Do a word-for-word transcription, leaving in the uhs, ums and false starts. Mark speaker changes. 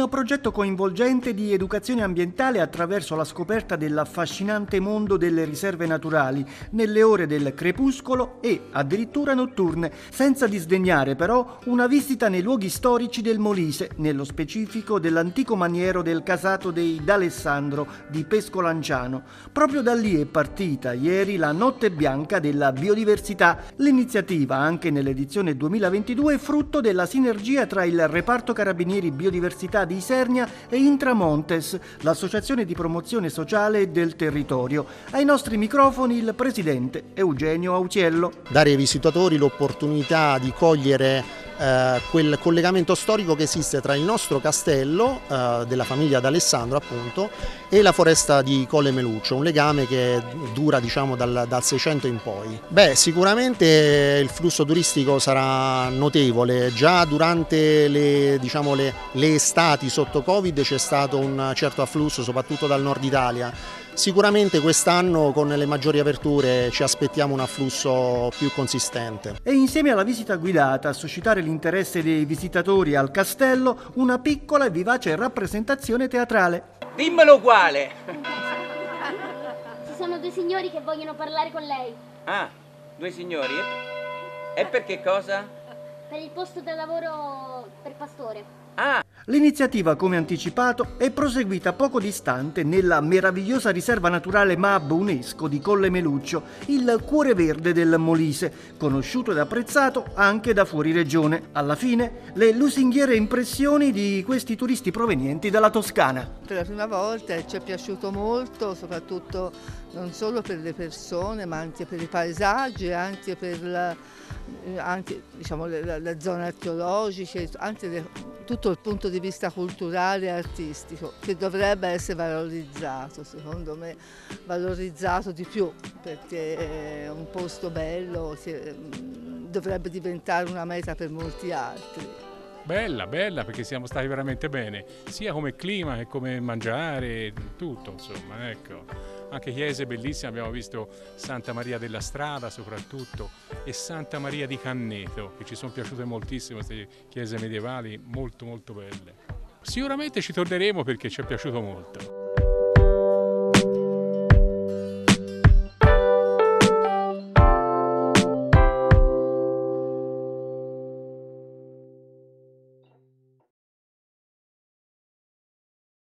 Speaker 1: un progetto coinvolgente di educazione ambientale attraverso la scoperta dell'affascinante mondo delle riserve naturali nelle ore del crepuscolo e addirittura notturne, senza disdegnare però una visita nei luoghi storici del Molise, nello specifico dell'antico maniero del Casato dei D'Alessandro di Pescolanciano. Proprio da lì è partita ieri la Notte Bianca della Biodiversità. L'iniziativa, anche nell'edizione duemilaventidue, è frutto della sinergia tra il Reparto Carabinieri Biodiversità di Isernia e Intramontes, l'associazione di promozione sociale del territorio. Ai nostri microfoni il presidente Eugenio Autiello.
Speaker 2: Dare ai visitatori l'opportunità di cogliere eh, quel collegamento storico che esiste tra il nostro castello eh, della famiglia D'Alessandro, appunto, e la foresta di Colle Meluccio, un legame che dura, diciamo, dal, dal Seicento in poi. Beh, sicuramente il flusso turistico sarà notevole. Già durante le, diciamo, le, le estati sotto Covid c'è stato un certo afflusso, soprattutto dal nord Italia. Sicuramente quest'anno con le maggiori aperture ci aspettiamo un afflusso più consistente.
Speaker 1: E insieme alla visita guidata a suscitare l'interesse dei visitatori al castello, una piccola e vivace rappresentazione teatrale.
Speaker 3: Dimmelo uguale!
Speaker 4: Ci sono due signori che vogliono parlare con lei.
Speaker 3: Ah, due signori? E per che cosa?
Speaker 4: Per il posto del lavoro per pastore.
Speaker 3: Ah!
Speaker 1: L'iniziativa, come anticipato, è proseguita poco distante nella meravigliosa riserva naturale M A B UNESCO di Colle Meluccio, il cuore verde del Molise, conosciuto ed apprezzato anche da fuori regione. Alla fine, le lusinghiere impressioni di questi turisti provenienti dalla Toscana.
Speaker 5: Per la prima volta ci è piaciuto molto, soprattutto non solo per le persone, ma anche per i paesaggi, anche per la, anche, diciamo, le, le zone archeologiche, anche le, tutto il punto di vista culturale e artistico, che dovrebbe essere valorizzato, secondo me, valorizzato di più, perché è un posto bello che dovrebbe diventare una meta per molti altri.
Speaker 6: Bella, bella, perché siamo stati veramente bene, sia come clima che come mangiare, tutto, insomma, ecco. Anche chiese bellissime, abbiamo visto Santa Maria della Strada soprattutto e Santa Maria di Canneto, che ci sono piaciute moltissimo, queste chiese medievali molto molto belle. Sicuramente ci torneremo perché ci è piaciuto molto.